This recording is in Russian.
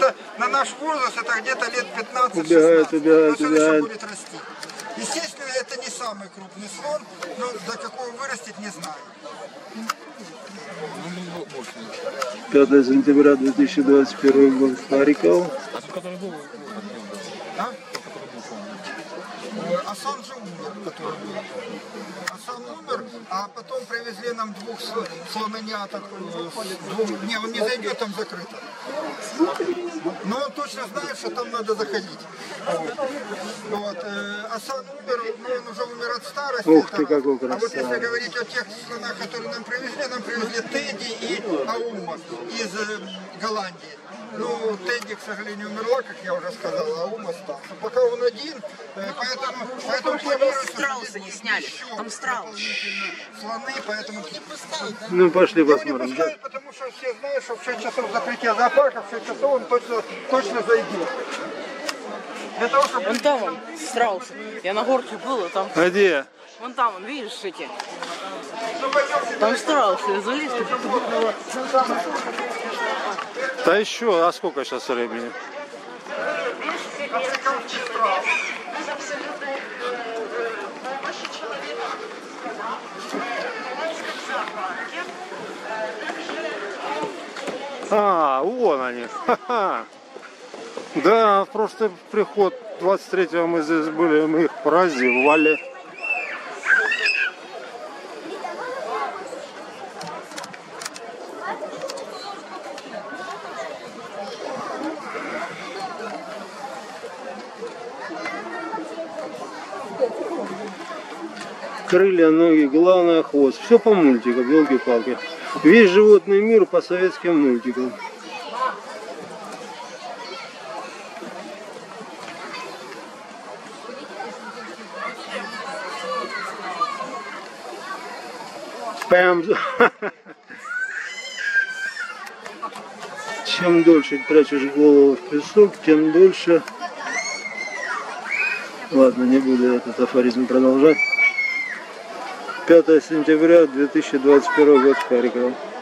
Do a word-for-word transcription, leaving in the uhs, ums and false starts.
это на наш возраст, это где-то лет пятнадцать-шестнадцать. Убегает, убегает, Но все убегает. еще будет расти. Естественно, это не самый крупный слон, но до какого вырастет, не знаю. пятое сентября две тысячи двадцать первый год, Харьков. А? Асан же умер, который был. Асан умер, а потом привезли нам двух слоненяток. Двух... Не, он не зайдет, там закрыто. Но он точно знает, что там надо заходить. Вот. Вот. Асан умер, но он уже умер от старости. Ух ты, какой А вот если красавец. говорить о тех слонах, которые нам привезли, нам привезли Тедди и Аума из э, Голландии. Ну, Тедди, к сожалению, умерла, как я уже сказал, а Аума остался. Пока он один, поэтому, поэтому планируется, страуса не сняли, там страус. Слоны, поэтому... Ну пошли Его не посмотрим. пускают, потому что все знают, что в шесть часов закрытия зоопарка, в шесть часов он точно, точно зайдет. Для того, чтобы... Вон там он, страус. Я на горке был, а там... А где? Вон там он, видишь эти? Там страусы, залез. Да еще, а сколько сейчас времени? А, вон они. Ха-ха. Да, в прошлый приход двадцать третьего мы здесь были, мы их праздновали. Крылья, ноги, главное хвост. Все по мультикам, елки-палки. Весь животный мир по советским мультикам. Пэм. Чем дольше прячешь голову в песок, тем дольше... Ладно, не буду этот афоризм продолжать. пятое сентября две тысячи двадцать первого год, Харьков.